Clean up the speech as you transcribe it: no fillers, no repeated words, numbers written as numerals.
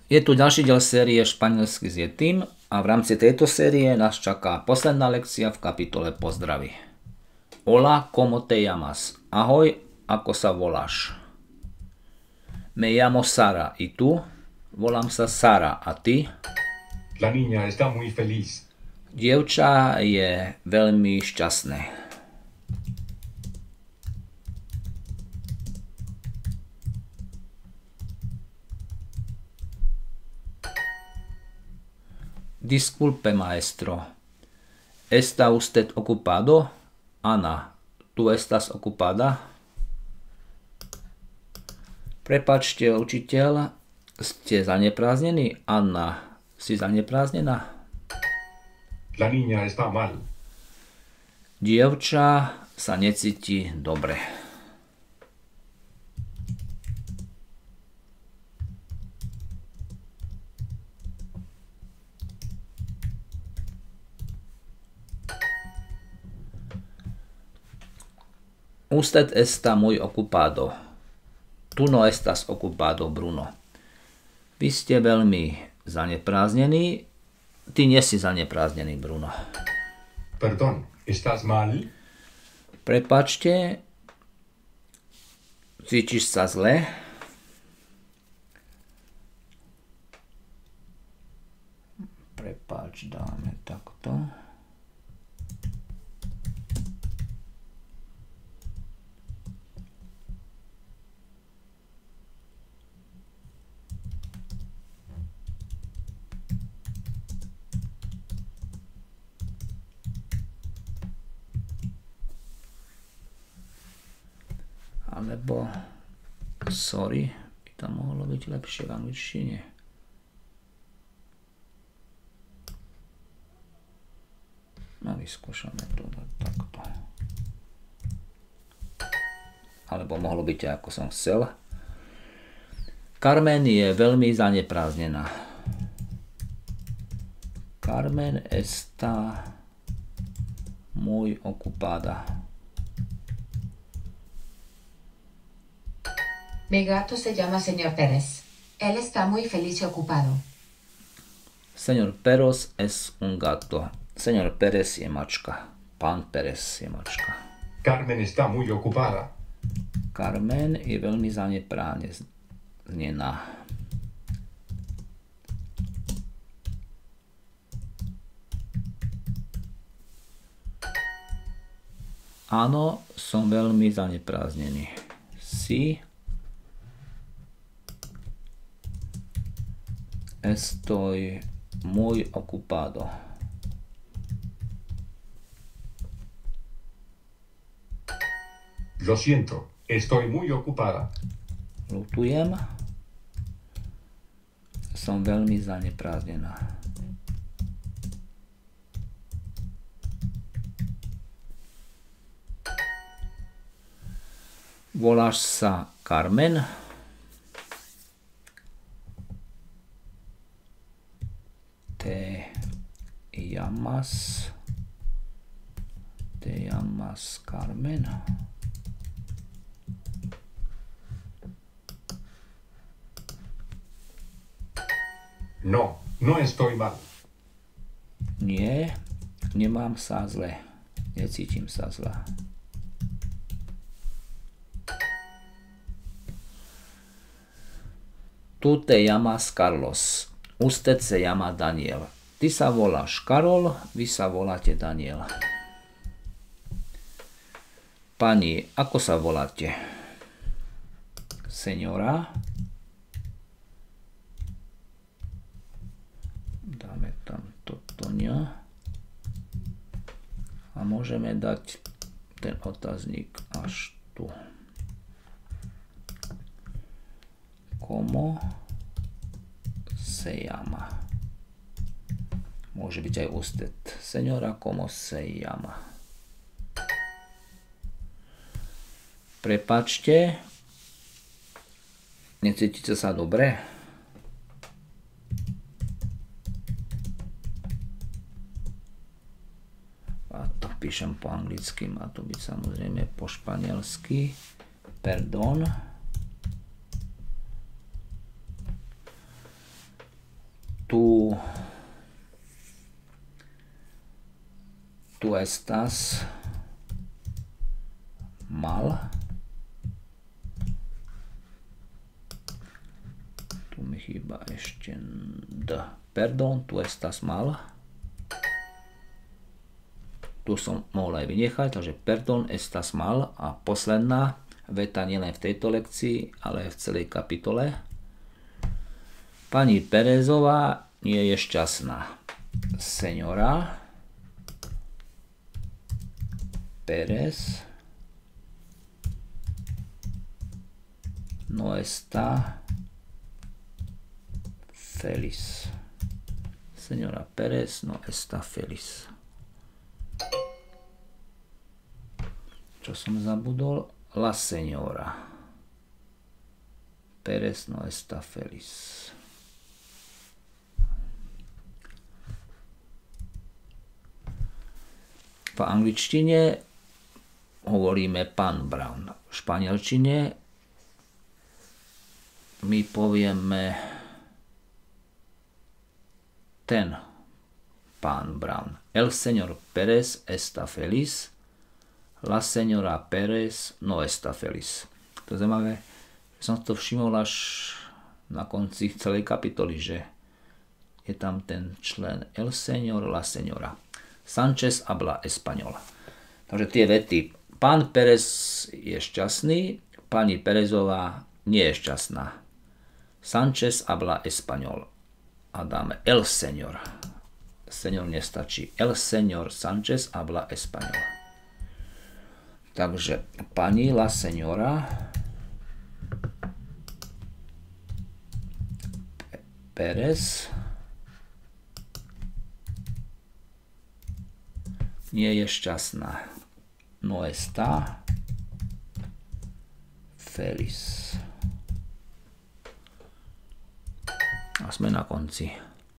Je tu ďalší diel série Španielsky s Yetim a v rámci tejto série nás čaká posledná lekcia v kapitole Pozdravy. Hola, ¿cómo te llamas? Ahoj, ako sa voláš? Me llamo Sara, ¿y tú? Volám sa Sara, a ty? La niña está muy feliz. Dievča je veľmi šťastné. Disculpe, maestro. ¿Está usted ocupado? Ana, ¿tú estás ocupada? Prepáčte, učiteľ, ste zaneprázdnení? Anna, si zaneprázdnená? La niña está mal. Dievča sa necíti dobre. Usted está muy ocupado. Tú no estás ocupado, Bruno. Vy ste veľmi zaneprázdnení. Ty nie si zaneprázdnený, Bruno. Perdón, ¿estás mal? Prepáčte, cítiš sa zle? Prepáč, dáme takto. Alebo sorry, by tam mohlo byť lepšie v angličtine. No vyskúšame to takto. Alebo mohlo byť, ako som chcel. Carmen je veľmi zaneprázdnená. Carmen está muy ocupada. Mi gato se llama señor Pérez. Él está muy feliz y ocupado. Señor Pérez es un gato. Señor Pérez je mačka. Pán Pérez je mačka. Carmen está muy ocupada. Carmen je veľmi zaneprázdnená. Áno, som veľmi zaneprázdnený. Si estoy muy ocupado. Lo siento, estoy muy ocupada. Ľutujem. Som veľmi zaneprázdnená. Voláš sa Carmen? Te llamas Carmen? No, no estoy mal. Nie, nemám sa zle. Necítim sa zle. Tú te llamas Carlos. Usted se llama Daniel. Ty sa voláš Karol, vy sa voláte Daniel. Pani, ako sa voláte? Señora. Dáme tam toto ňa. A môžeme dať ten otáznik až tu. Como se llama? Môže byť aj usted. Señora, como se llama? Prepáčte. Necítite sa dobre? A to píšem po anglicky, má to byť samozrejme po španielsky. Perdón. tu estas mal. Tu mi chýba ešte d. Perdón, tu estas mal. Tu som mohol aj vynechať, takže perdón, estas mal. A posledná veta nielen v tejto lekcii, ale aj v celej kapitole. Pani Perezová nie je šťastná. Señora Pérez no está feliz. Señora Pérez no está feliz. Čo som zabudol? La señora Pérez no está feliz. V angličtine hovoríme pán Brown. V španielčine my povieme ten pán Brown. El señor Pérez está feliz. La señora Pérez no está feliz. To je zaujímavé. Som to všimol až na konci celej kapitoly, že je tam ten člen el señor, la señora. Sánchez habla español. Takže tie vety. Pán Pérez je šťastný, pani Perezová nie je šťastná. Sánchez habla español. A dáme el señor. Señor nestačí. El señor Sánchez habla español. Takže pani la señora Pérez nie je šťastná. No está feliz. A sme na konci.